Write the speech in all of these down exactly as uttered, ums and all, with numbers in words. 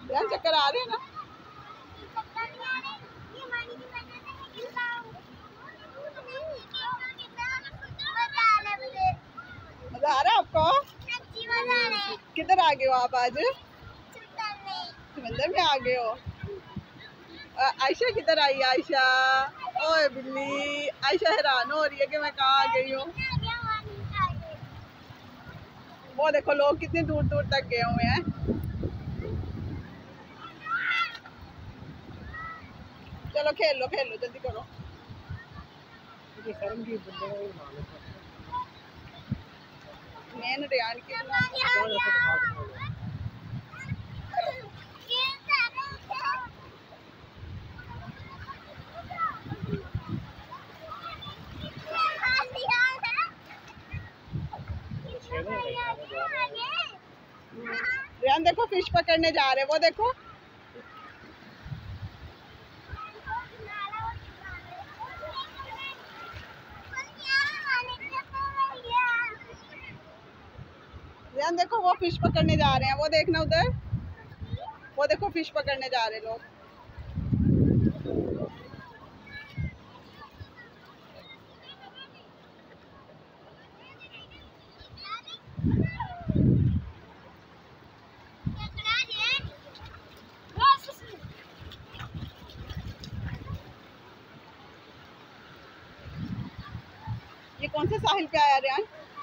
यार चक्कर आ रहे हैं ना? मजा आ रहा है आपको? किधर आ गए हो आप आज? समंदर में आ गए हो? आयशा किधर आई? आयशा, ओए बिल्ली। आयशा हैरान हो रही है कि मैं कहाँ आ गई हूँ। वो देखो लोग कितनी दूर दूर तक गए हुए हैं। चलो खेल लो खेल लो जल्दी करो। मेन रियान की रियान देखो फिश पकड़ने जा रहे हैं। वो देखो रियान देखो वो फिश पकड़ने जा रहे हैं। वो देखना उधर, वो देखो फिश पकड़ने जा रहे लोग। ये कौन से साहिल पे आया रियान?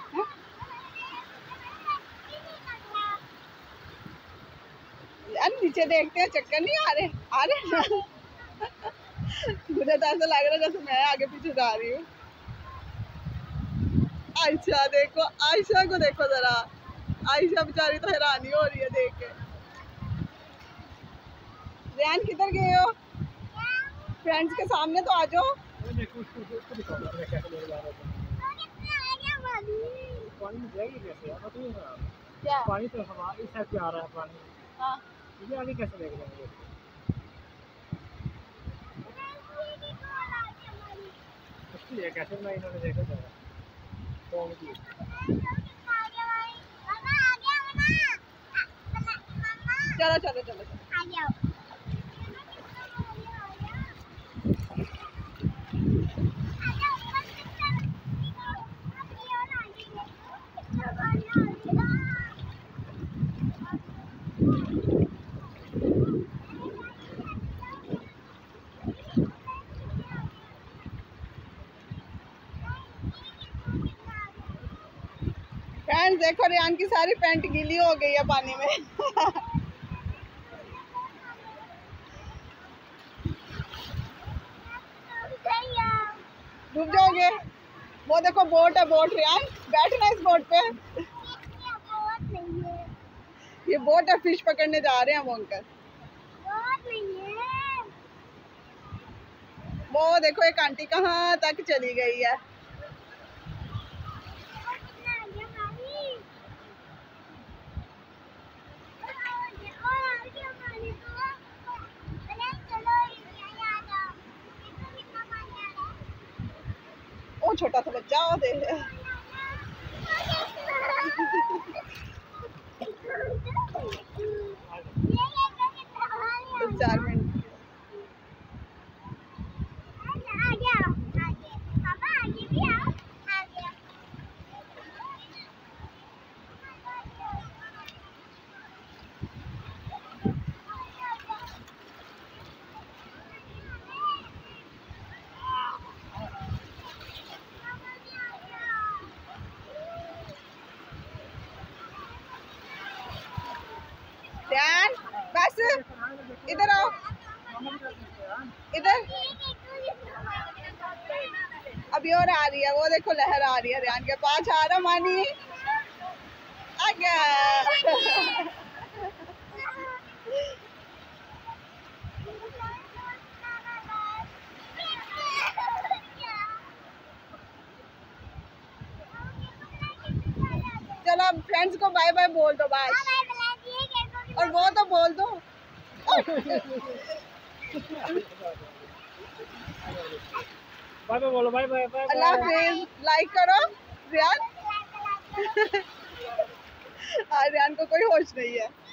यार नीचे देखते हैं, चक्कर नहीं आ रहे? आ रहे ना? मुझे तो ऐसा लग रहा है जैसे मैं आगे पीछे जा रही हूँ। आयशा देखो, आयशा को देखो जरा। आयशा बेचारी तो हैरानी हो रही है देख के। रियान किधर गए हो? फ्रेंड्स के सामने तो आ जाओ। पानी में जाएगी कैसे यार? बताइए ना। क्या पानी तो हमारे इस साइड पे आ रहा है पानी। हाँ ये आगे कैसे देख लेंगे? ये कैसे ना इन्होंने देखा जाएगा तो की चलो चलो चलो चलो। फ्रेंड्स देखो रियान की सारी पैंट गीली हो गई है पानी में। डूब जाओगे। वो देखो बोट है, बोट। रियान बैठना इस बोट पे। ये बोट है, फिश पकड़ने जा रहे हैं वो अंकल। वो देखो एक आंटी कहाँ तक चली गई है। ओ छोटा सा बच्चा वो दे चार मिनट। ध्यान बस इधर आओ, इधर। अभी और आ रही है, वो देखो लहर आ रही है। रियान के पास आ रहा मानी आ गया। चलो अब फ्रेंड्स को बाय बाय बोल दो बस। और वो तो बोल दो। बाय बाय बोलो, बाय बाय बाय। अल्लाह हाफिज़। लाइक करो रियान। रियान को कोई होश नहीं है।